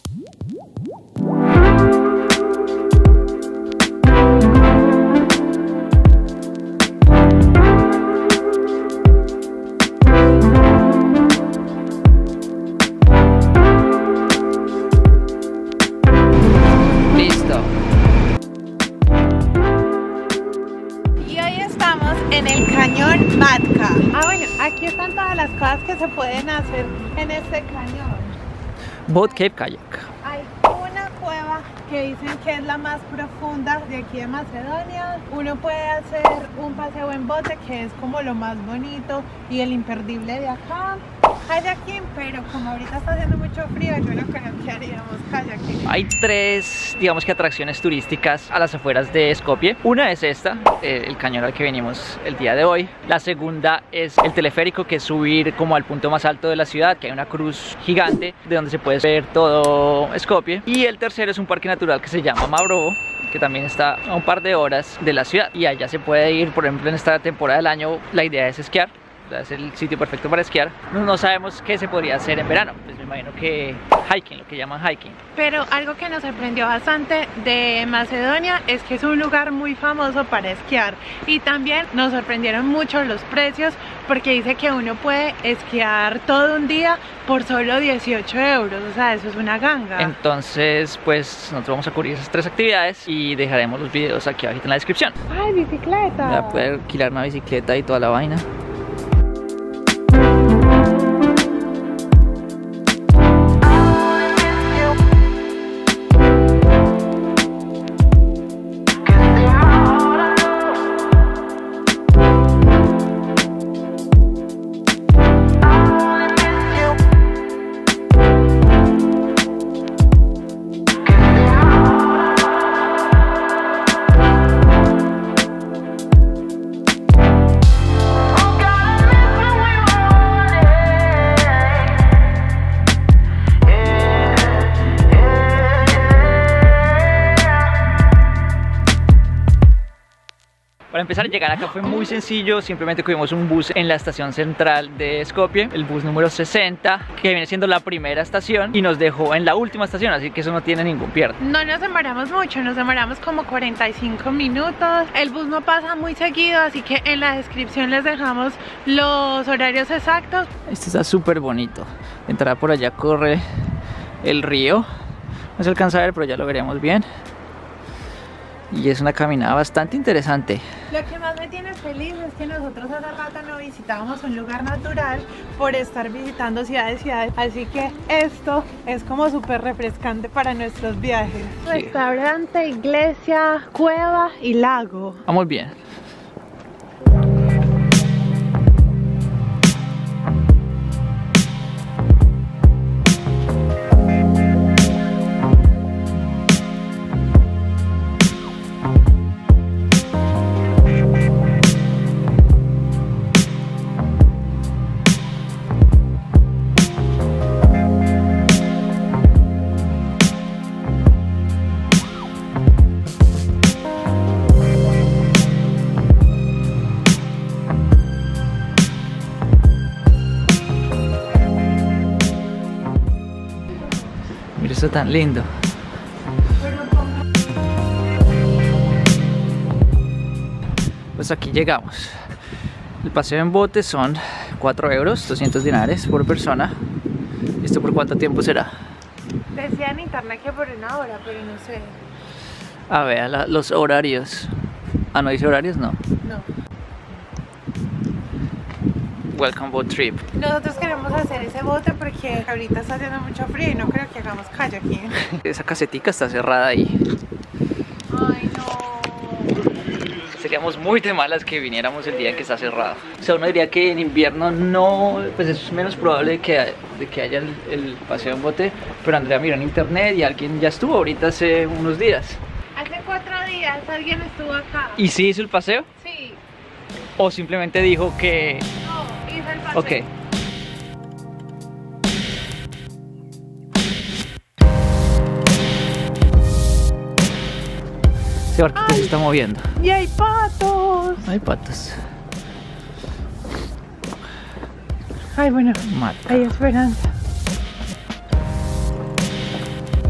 En el cañón Matka. Bueno, aquí están todas las cosas que se pueden hacer en este cañón. Boat Cape Kayak. Hay una cueva que dicen que es la más profunda de aquí de Macedonia. Uno puede hacer un paseo en bote, que es como lo más bonito y el imperdible de acá. Kayaking, pero como ahorita está haciendo mucho frío, yo no creo que haríamos kayaking. Hay tres, digamos que atracciones turísticas a las afueras de Skopje. Una es esta, el cañón al que venimos el día de hoy. La segunda es el teleférico, que es subir como al punto más alto de la ciudad, que hay una cruz gigante de donde se puede ver todo Skopje. Y el tercero es un parque natural que se llama Mavrovo, que también está a un par de horas de la ciudad. Y allá se puede ir, por ejemplo, en esta temporada del año la idea es esquiar. Es el sitio perfecto para esquiar. No sabemos qué se podría hacer en verano, pues me imagino que hiking, lo que llaman hiking. Pero algo que nos sorprendió bastante de Macedonia es que es un lugar muy famoso para esquiar. Y también nos sorprendieron mucho los precios, porque dice que uno puede esquiar todo un día por solo 18 euros. O sea, eso es una ganga. Entonces, pues nosotros vamos a cubrir esas tres actividades y dejaremos los videos aquí abajo en la descripción. ¡Ay, bicicleta! Voy a poder alquilar una bicicleta y toda la vaina. Para empezar, llegar acá fue muy sencillo. Simplemente cogimos un bus en la estación central de Skopje, el bus número 60, que viene siendo la primera estación, y nos dejó en la última estación, así que eso no tiene ningún pierde. No nos demoramos mucho, nos demoramos como 45 minutos. El bus no pasa muy seguido, así que en la descripción les dejamos los horarios exactos. Este está súper bonito. Entrada por allá corre el río. No se alcanza a ver, pero ya lo veremos bien. Y es una caminada bastante interesante. Lo que más me tiene feliz es que nosotros hace rato no visitábamos un lugar natural por estar visitando ciudades. Así que esto es como súper refrescante para nuestros viajes. Sí. Restaurante, iglesia, cueva y lago. Vamos bien. Mira eso tan lindo. Pues aquí llegamos. El paseo en bote son 4 euros, 200 dinares por persona. ¿Esto por cuánto tiempo será? Decía en internet que por una hora, pero no sé. A ver, los horarios. Ah, ¿no dice horarios? No. No. Welcome boat trip. Nosotros queremos hacer ese bote porque ahorita está haciendo mucho frío y no creo que hagamos kayaking. Esa casetica está cerrada ahí. Ay, no. Seríamos muy de malas que viniéramos el día en que está cerrado. O sea, uno diría que en invierno no, pues es menos probable de que haya el paseo en bote. Pero Andrea miró en internet y alguien ya estuvo ahorita hace unos días. Hace 4 días alguien estuvo acá. ¿Y sí hizo el paseo? Sí. ¿O simplemente dijo que...? No, hizo el paseo. Ok. Ese barquito se está moviendo. ¡Y hay patos! Hay patos. Ay, bueno, Matka. hay esperanza.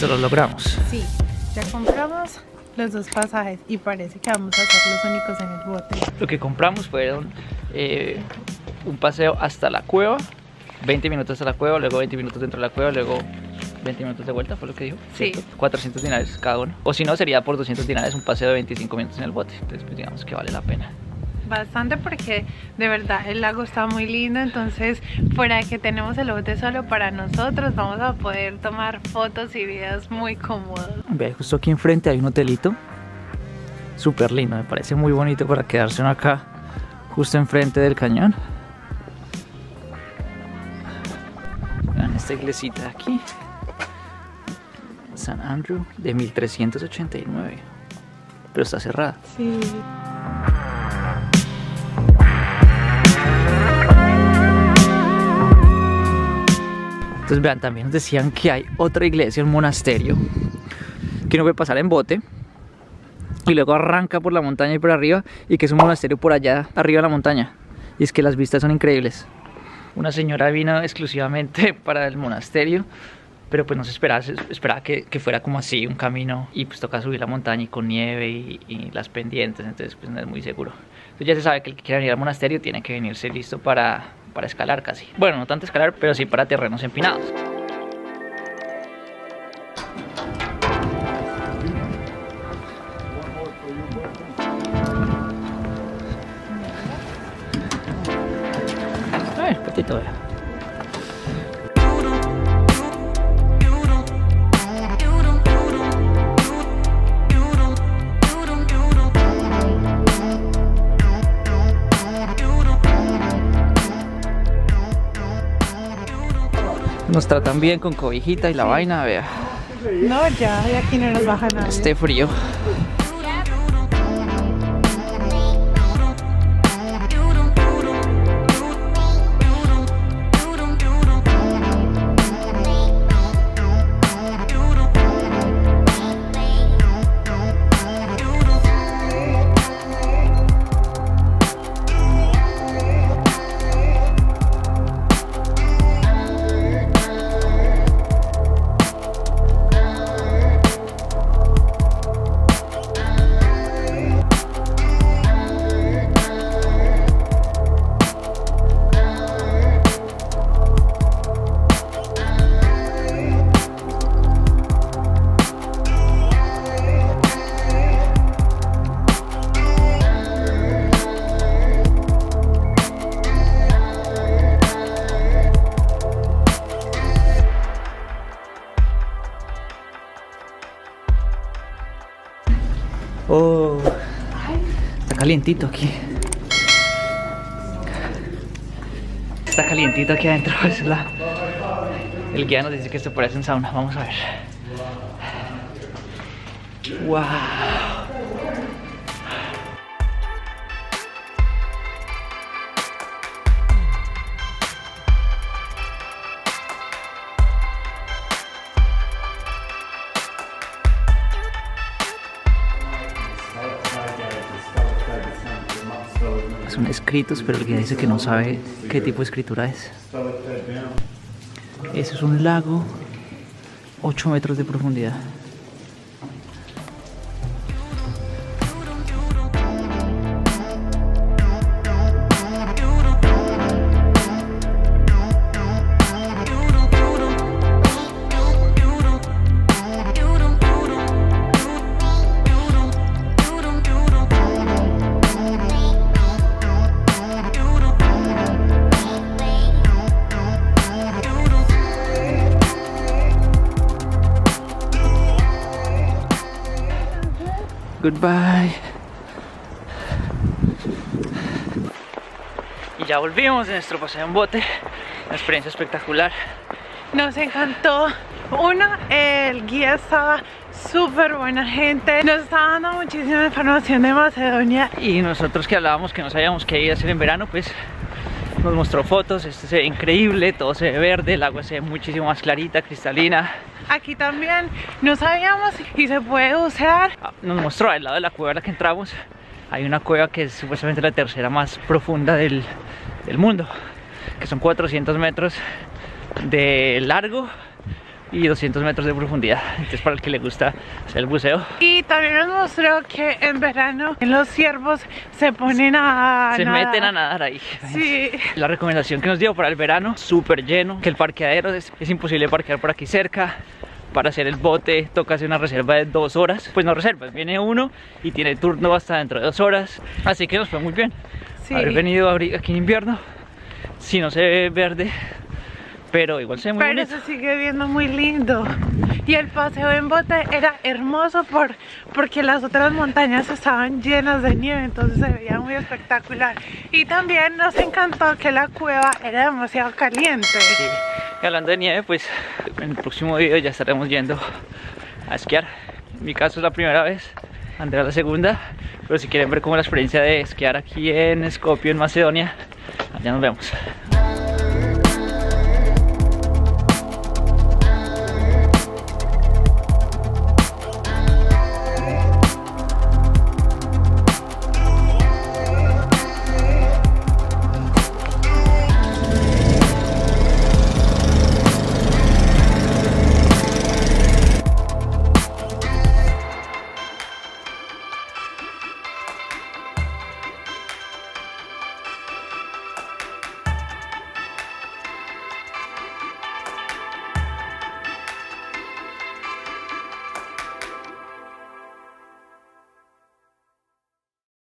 Listo, lo logramos. Sí, ya compramos los 2 pasajes y parece que vamos a ser los únicos en el bote. Lo que compramos fueron un paseo hasta la cueva, 20 minutos hasta la cueva, luego 20 minutos dentro de la cueva, luego 20 minutos de vuelta, fue lo que dijo. Sí. 400 dinares cada uno. O si no, sería por 200 dinares un paseo de 25 minutos en el bote. Entonces, pues digamos que vale la pena. Bastante, porque de verdad el lago está muy lindo. Entonces, fuera de que tenemos el bote solo para nosotros, vamos a poder tomar fotos y videos muy cómodos. Ve, justo aquí enfrente hay un hotelito súper lindo, me parece muy bonito para quedarse uno acá justo enfrente del cañón. Vean esta iglesita de aquí, San Andrew, de 1389, pero está cerrada. Sí. Entonces vean, también nos decían que hay otra iglesia, un monasterio, que uno puede pasar en bote y luego arranca por la montaña y por arriba, y que es un monasterio por allá arriba de la montaña, y es que las vistas son increíbles. Una señora vino exclusivamente para el monasterio, pero pues no se esperaba que fuera como así un camino, y pues toca subir la montaña y con nieve y las pendientes, entonces pues no es muy seguro. Entonces ya se sabe que el que quiera venir al monasterio tiene que venirse listo para escalar casi. Bueno, no tanto escalar, pero sí para terrenos empinados. A ver, patito, vea. Nos tratan bien con cobijita y la vaina, vea. No, ya de aquí no nos baja nada. Este frío. Oh, está calientito aquí. Está calientito aquí adentro. El guía nos dice que esto parece un sauna. Vamos a ver. Wow. Son escritos, pero el guía dice que no sabe qué tipo de escritura es. Eso es un lago, 8 metros de profundidad. Goodbye. Y ya volvimos de nuestro paseo en bote. Una experiencia espectacular. Nos encantó. El guía estaba súper buena gente. Nos estaba dando muchísima información de Macedonia. Y nosotros que hablábamos que no sabíamos qué ir a hacer en verano, pues nos mostró fotos. Esto se ve increíble, todo se ve verde, el agua se ve muchísimo más clarita, cristalina. Aquí también no sabíamos y se puede bucear. Nos mostró al lado de la cueva a la que entramos. Hay una cueva que es supuestamente la tercera más profunda del mundo, que son 400 metros de largo y 200 metros de profundidad. Entonces, para el que le gusta hacer el buceo. Y también nos mostró que en verano los ciervos se ponen a se nadar. meten a nadar ahí. Sí. La recomendación que nos dio para el verano, súper lleno, que el parqueadero es imposible parquear por aquí cerca. Para hacer el bote toca hacer una reserva de 2 horas. Pues no reservas, viene uno y tiene turno hasta dentro de 2 horas. Así que nos fue muy bien. Sí. Haber venido aquí en invierno, si no se ve verde, pero igual se ve muy bonito. Se sigue viendo muy lindo. Y el paseo en bote era hermoso porque las otras montañas estaban llenas de nieve, entonces se veía muy espectacular. Y también nos encantó que la cueva era demasiado caliente. Sí. Y hablando de nieve, pues en el próximo video ya estaremos yendo a esquiar. En mi caso es la primera vez, Andrea la segunda, pero si quieren ver cómo la experiencia de esquiar aquí en Skopje, en Macedonia, allá nos vemos.